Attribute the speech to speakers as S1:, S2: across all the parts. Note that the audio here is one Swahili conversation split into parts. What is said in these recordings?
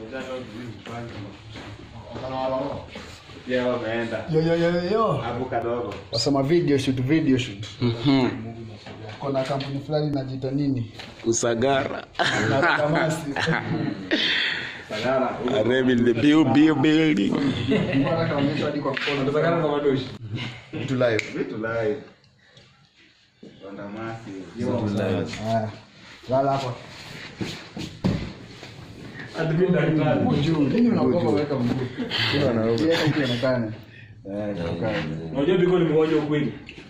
S1: Yeah, wameenda.
S2: Yo.
S1: Hapo kadogo.
S2: Wasema video shoot. Kuna kampuni fulani inajiita nini?
S3: Usagara.
S1: Sagara.
S3: Arevin the building.
S2: Mbona kaonyesha hadi kwa mkono.
S1: Sagara kama doshi.
S3: Vitu live.
S1: Wanda masi.
S3: Vitu live.
S2: Lala hapa.
S1: Admin daktari.
S2: Juu, nini unaogopa weka mguu?
S3: Kila anaoga.
S2: Yeye anaonekana.
S1: Unajua biko ni mmoja ukweli.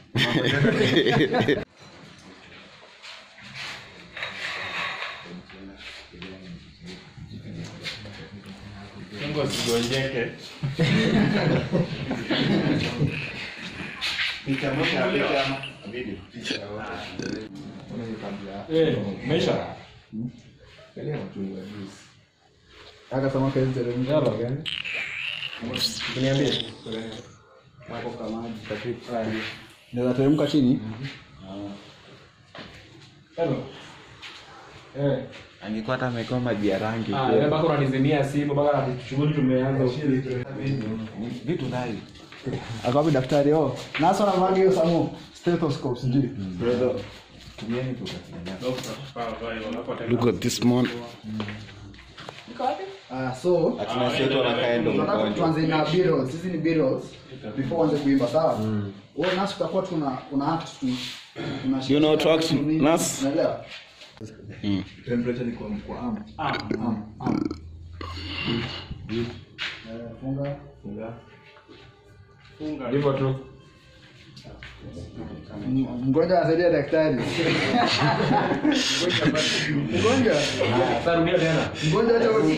S1: Mungu sigonjeke. Picha moja video. Mesha. Kale mchungu juice.
S2: Aka sama kazi teremka gani?
S1: Niambie.
S2: Hapo kama maji takriban. Ndio teremka chini.
S1: Hello.
S3: Angekuwa hata amekuwa maji ya rangi.
S1: Wewe bado unanizimia simu bado shughuli tumeanza
S3: Vitu live.
S2: Akawapi daktari na sasa na hiyo samo stethoscope sijui.
S3: Brother. Tumieni tu katika. Look at this man.
S2: So
S3: Tunasema wakaenda
S2: tunataka tuanze na B-rolls. Sisi ni B-rolls before anze kuimba sawa? Wewe nasi tutakuwa tuna act tu.
S3: You know to act nas.
S2: Unaelewa?
S3: Temperature ni kwa am.
S2: Funga.
S1: hivyo tu.
S2: Mgonjwa anasaidia daktari. Mgonjwa.
S1: Sasa rudia tena.
S2: Mgonjwa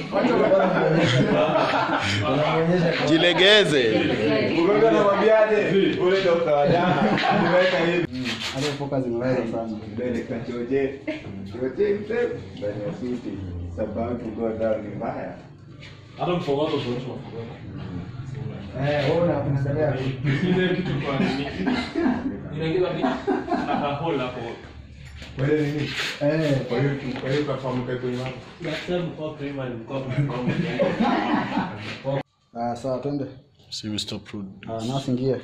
S2: acha
S3: Jilegeze.
S1: Mgonjwa anamwambiaje? Ule dokta wa jana aliweka hivi.
S2: Hapo focus zimeweza sana.
S1: Mbele kachoje. Choje mpe. Ndani ya suti. Sababu to go down ni mbaya. Hata mfogoto tunacho mfogoto.
S2: Ona unaendelea.
S1: Ile kitu kwa nini? Inaingiza vipi? Na hole hapo. Wewe nini? Kwa hiyo perform kwa kwenye hapo. Daktari mko prima ni mko.
S2: Sawa twende.
S3: See we stop rude.
S2: Nasi ingia.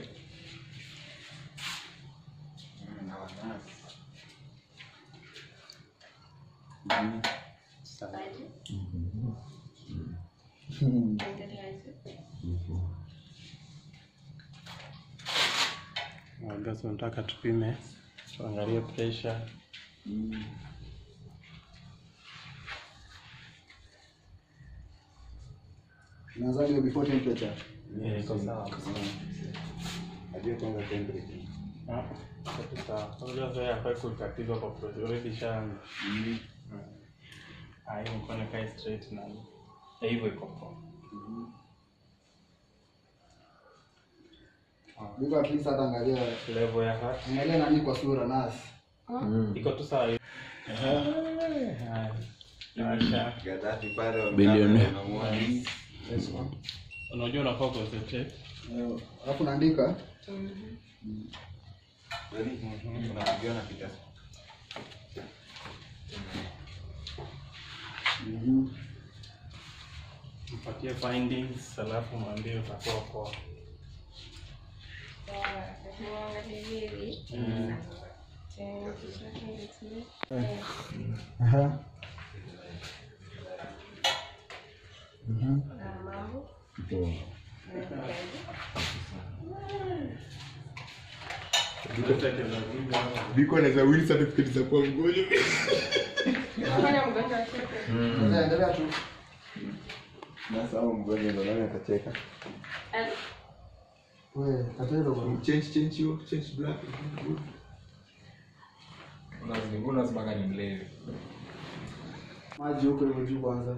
S4: Basi nataka tupime, tuangalie pressure.
S2: Naanza hiyo before temperature.
S4: Iko sawa.
S1: Ajue kwanza temperature.
S4: Sawa. Unajua sasa hapa iko tatizo kwa pressure already shangu. Hiyo mkono kai straight na hivyo iko poa.
S2: Biko at least hata angalia
S4: Level ya heart
S2: angalia nani kwa sura nasi.
S4: iko tu sawa. Acha
S1: Gaddafi pale
S3: Billionaire.
S4: unajua unafaa concentrate.
S2: Alafu naandika.
S1: Unapiga na picha.
S4: Mpatie findings alafu mwambie utakuwa poa.
S1: Biko anaweza win certificate za kwa mgonjwa.
S2: Endelea tu.
S1: Na sawa mgonjwa ndo nani atacheka.
S2: Wewe katelo bwana.
S1: Change black. Unazibanga ni mlevi.
S2: Maji huko hivyo juu kwanza.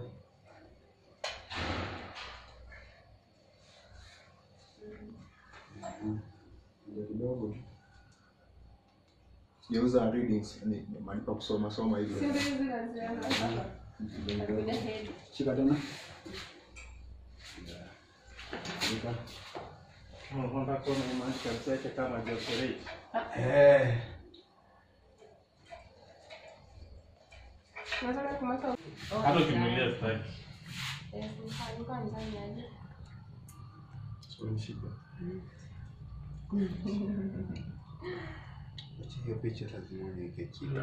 S2: Ndio kidogo.
S1: Geuza readings ni malipa kusoma hivi.
S2: Shika tena.
S4: Unataka kuona maisha yake kama jokerate. Hata ukimweleza staki.
S3: Hiyo picha lazima niweke chini.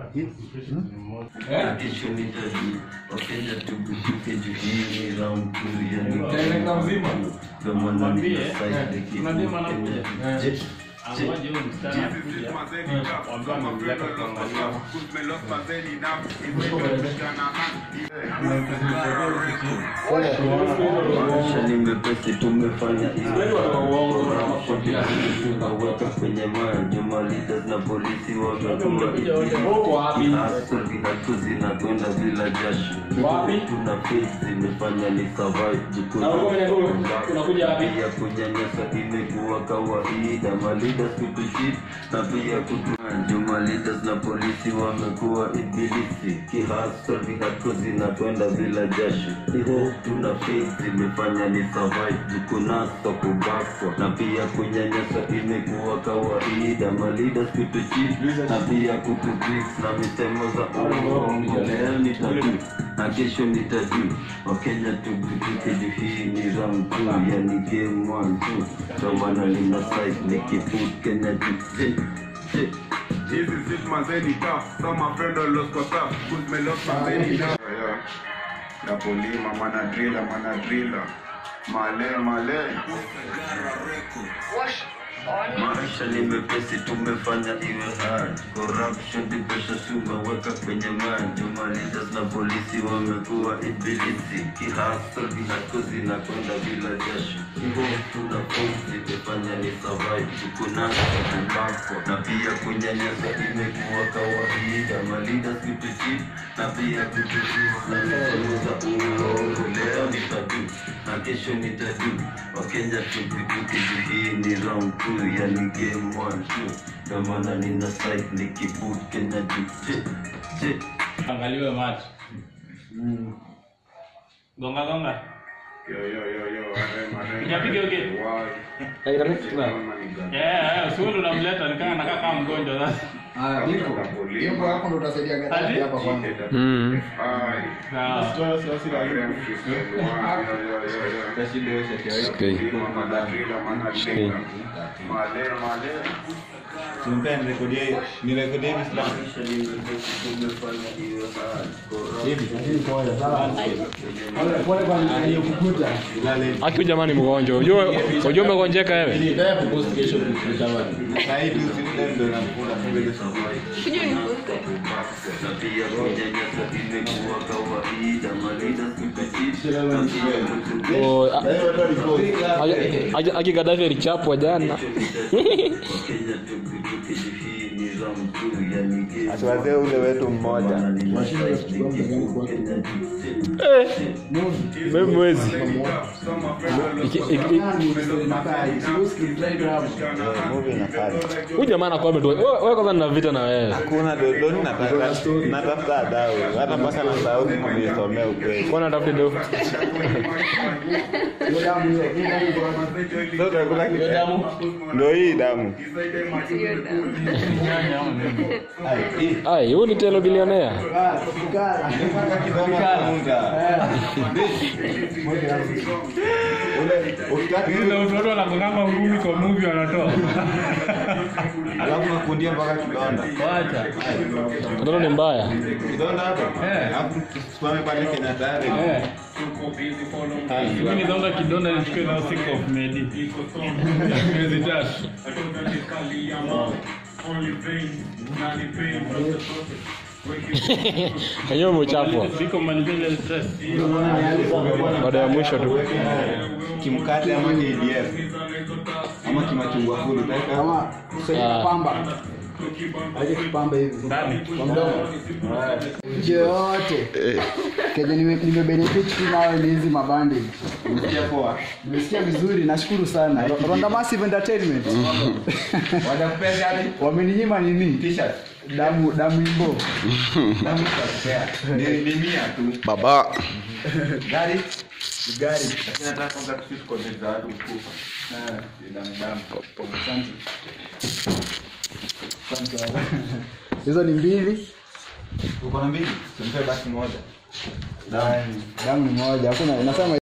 S5: Kesho nitaji Wakenya tubutuke juhini round 2 yani
S1: Ndio mzima.
S5: kama nani
S1: Unadema nakuja. Angoje huyo msichana anakuja. Wambia amemleta kuangalia.
S5: Maisha ni mepesi tumefanya tunaweka kwenye maji leaders na polisi wamekuwa hatu zinakwenda bila jasho tuna face zimefanya ni survive ya kunyanyasa imekuwa kawaida leaders kutushit na pia kutu leaders na polisi wamekuwa ibilisi kihasa hatu zinakwenda bila jasho tuna face zimefanya ni survive kunasa kubakwa na pia kunyanyasa imekuwa kawaida leaders kutushit na pia kutubeat na misemo za uongo leo nitaju na kesho nitaju Wakenya tubutuke hii ni round 2 yani game 1 2 Tomana lina side nikiput Kenya juu
S6: Jesus is mazeni tough, some my friend are lost for tough, good me lost mazeni tough. La polima, mana driller, male.
S5: Maisha ni mepesi tumefanya iwe hard corruption depression tumeweka kwenye maji leaders na polisi wamekuwa ibilisi kihasa hatu zinakwenda bila jasho tuna force imefanya ni survive kunasa kubakwa na pia kunyanyasa imekuwa kawaida leaders kutuchit na pia kutuzuza na uongo leo nitaju na kesho nitaju Wakenya tubutuke hii ni round 2 yani game 1 2 kama na nina site nikiput Kenya juu
S1: Angaliwe match. Gonga.
S6: Yo, arem.
S1: Nyapiga okay. Yeah, sio ndo namleta nikaa nakaa kama mgonjwa sasa.
S2: Hiyo hapo ndo utasaidia Gaddafi hapa kwanza.
S4: Aki jamani mgonjwa. Unajua umegonjeka wewe? Aki Gaddafi alichapwa jana.
S3: Asiwazee ule wetu mmoja.
S4: Mwezi. Huyu jamaa anakuwa wewe kwanza nina vita na wewe.
S3: Hakuna dodoni natafuta dau. Hata mpaka na dau nimesomea ukweli.
S4: Kwa nini natafuta dau?
S3: Ndio hii damu.
S4: Ai, huyu ni telo bilionea.
S1: Ile watu wananganga ngumi kwa movie wanatoa.
S3: Alafu nakundia mpaka kidonda.
S1: Wacha.
S4: Ndio ni mbaya.
S3: Kidonda hapo? Alafu tusimame pale Kenya tayari.
S1: Mimi nidonda kidonda nichukue na sick of medi. Mwezi tatu.
S4: Hiyo mchapwa.
S1: Siko manipulated stress.
S4: Baada ya mwisho tu.
S3: Kimkate ama KDF. Ama kimachungwa fulu.
S2: Kama kusaidia pamba. Aje kipamba hivi. Kwa mdomo. Yote. Kenya nimebenefit nayo ni hizi mabandage.
S3: Umesikia poa?
S2: Nimesikia vizuri, nashukuru sana. Ronda Massive Entertainment.
S3: Wanakupea gani?
S2: Wameninyima nini?
S3: T-shirt.
S2: Damu imbo.
S3: Damu tutakupea. Ni 100 tu.
S4: Baba.
S2: Gari.
S3: Lakini nataka kwanza tusisi kwa za watu kufa. Damu.
S2: Asante. Hizo ni mbili.
S3: Uko na mbili? Tumpe basi moja.
S2: Damu ni moja. Hakuna unasema